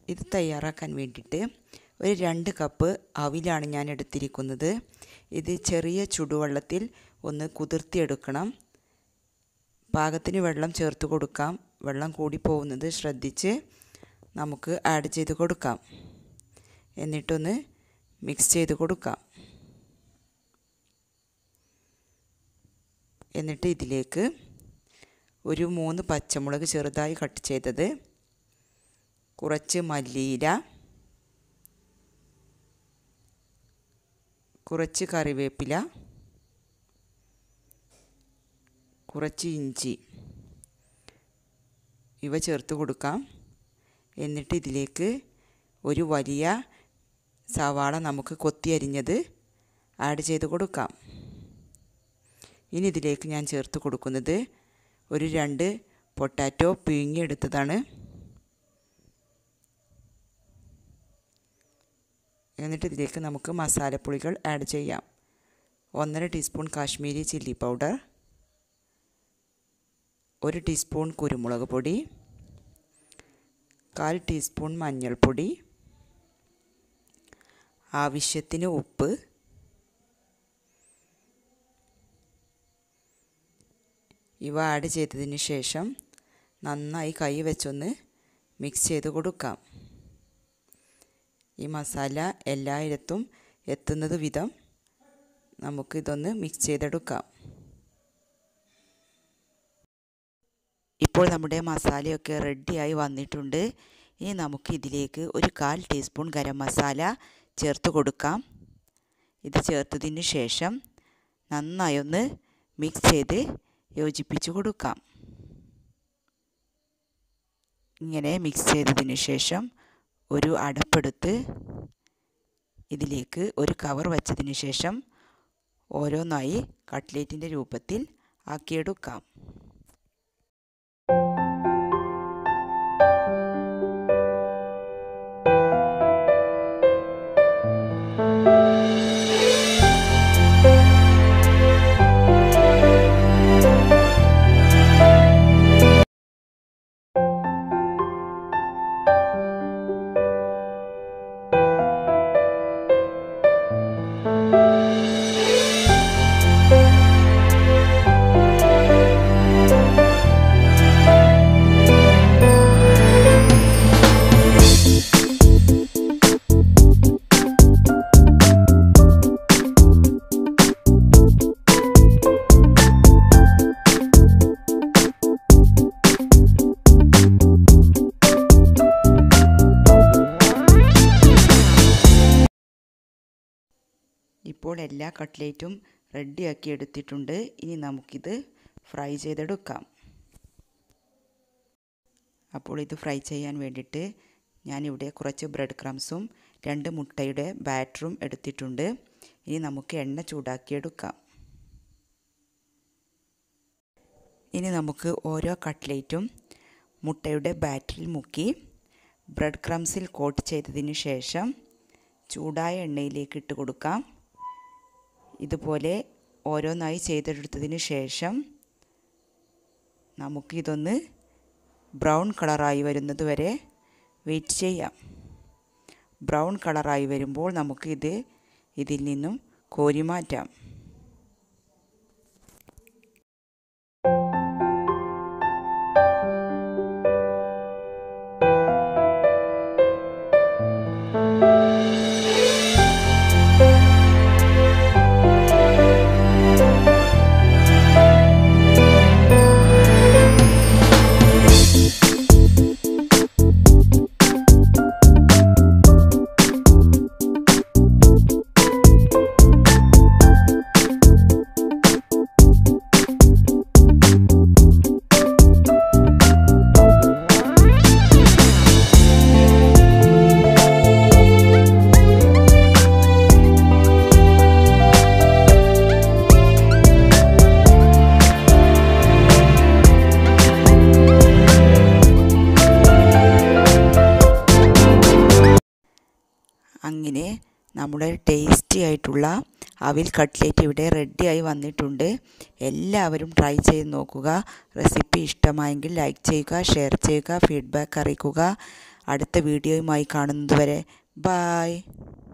ഇത് തയ്യാറാക്കാൻ വേണ്ടിയിട്ട് ഒരു 2 കപ്പ് അവിലാണ് ഞാൻ എടുത്തിരിക്കുന്നത്. ഇത് ചെറിയ ചുടുവെള്ളത്തിൽ ഒന്ന് കുതിർത്തിയെടുക്കണം. പാകത്തിന് വെള്ളം ചേർത്ത് കൊടുക്കാം. വെള്ളം കൂടി പോകുന്നത് ശ്രദ്ധിച്ച് നമുക്ക് ആഡ് ചെയ്ത് കൊടുക്കാം. എന്നിട്ടൊന്ന് മിക്സ് ചെയ്ത് കൊടുക്കാം. എന്നിട്ട് ഇതിലേക്ക് ഒരു 3 പച്ചമുളക് ചെറുതായി കട്ട് ചെയ്തത്, കുറച്ച് മല്ലിയില, കുറച്ച് കറിവേപ്പില, കുറച്ച് ഇഞ്ചി ഇവ ചേർത്ത് കൊടുക്കാം. എന്നിട്ട് ഇതിലേക്ക് ഒരു വലിയ സവാള നമുക്ക് കൊത്തി അരിഞ്ഞത് ആഡ് ചെയ്ത് കൊടുക്കാം. ഇനി ഇതിലേക്ക് ഞാൻ ചേർത്ത് കൊടുക്കുന്നത് ഒരു 2 പൊട്ടാറ്റോ പിഴിഞ്ഞെടുത്തതാണ്. എന്നിട്ട് ഇതിലേക്ക് നമുക്ക് മസാലപ്പൊടികൾ ആഡ് ചെയ്യാം. 1.5 teaspoon Kashmiri chilli powder, 1 teaspoon കുരുമുളക് പൊടി, 1/4 ടീസ്പൂൺ മഞ്ഞൾപ്പൊടി, ആവശ്യത്തിന് ഉപ്പ്, ഇവ ആഡ് ചെയ്തതിന് ശേഷം നന്നായി കൈ വെച്ചൊന്ന് മിക്സ് ചെയ്ത് കൊടുക്കാം. ഈ മസാല എല്ലായിടത്തും എത്തുന്നത് വിധം നമുക്കിതൊന്ന് മിക്സ് ചെയ്തെടുക്കാം. ഇപ്പോൾ നമ്മുടെ മസാലയൊക്കെ റെഡിയായി വന്നിട്ടുണ്ട്. ഇനി നമുക്ക് ഇതിലേക്ക് ഒരു 1/4 ടീസ്പൂൺ ഗരം മസാല ചേർത്ത് കൊടുക്കാം. ഇത് ചേർത്തതിന് ശേഷം നന്നായി ഒന്ന് മിക്സ് ചെയ്ത് യോജിപ്പിച്ച് കൊടുക്കാം. ഇങ്ങനെ മിക്സ് ചെയ്തതിന് ശേഷം ഒരു അടപ്പെടുത്ത് ഇതിലേക്ക് ഒരു കവർ വച്ചതിന് ശേഷം ഓരോന്നായി കട്ട്ലേറ്റിൻ്റെ രൂപത്തിൽ ആക്കിയെടുക്കാം. ഇപ്പോൾ എല്ലാ കട്ട്ലേറ്റും റെഡിയാക്കി എടുത്തിട്ടുണ്ട്. ഇനി നമുക്കിത് ഫ്രൈ ചെയ്തെടുക്കാം. അപ്പോൾ ഇത് ഫ്രൈ ചെയ്യാൻ വേണ്ടിയിട്ട് ഞാനിവിടെ കുറച്ച് ബ്രെഡ് ക്രംസും 2 മുട്ടയുടെ ബാറ്ററും എടുത്തിട്ടുണ്ട്. ഇനി നമുക്ക് എണ്ണ ചൂടാക്കിയെടുക്കാം. ഇനി നമുക്ക് ഓരോ കട്ട്ലേറ്റും മുട്ടയുടെ ബാറ്ററിൽ മുക്കി ബ്രെഡ് ക്രംസിൽ കോട്ട് ചെയ്തതിന് ശേഷം ചൂടായ എണ്ണയിലേക്ക് ഇട്ട് കൊടുക്കാം. ഇതുപോലെ ഓരോന്നായി ചെയ്തെടുത്തതിന് ശേഷം നമുക്കിതൊന്ന് ബ്രൗൺ കളറായി വരുന്നത് വരെ വെയിറ്റ് ചെയ്യാം. ബ്രൗൺ കളറായി വരുമ്പോൾ നമുക്ക് ഇതിൽ നിന്നും കോരി മാറ്റാം. അങ്ങനെ നമ്മുടെ ടേസ്റ്റി ആയിട്ടുള്ള അവിൽ കട്ട്ലേറ്റ് ഇവിടെ റെഡിയായി വന്നിട്ടുണ്ട്. എല്ലാവരും ട്രൈ ചെയ്ത് നോക്കുക. റെസിപ്പി ഇഷ്ടമായെങ്കിൽ ലൈക്ക് ചെയ്യുക, ഷെയർ ചെയ്യുക, ഫീഡ്ബാക്ക് അറിയിക്കുക. അടുത്ത വീഡിയോയുമായി കാണുന്നതുവരെ ബായ്.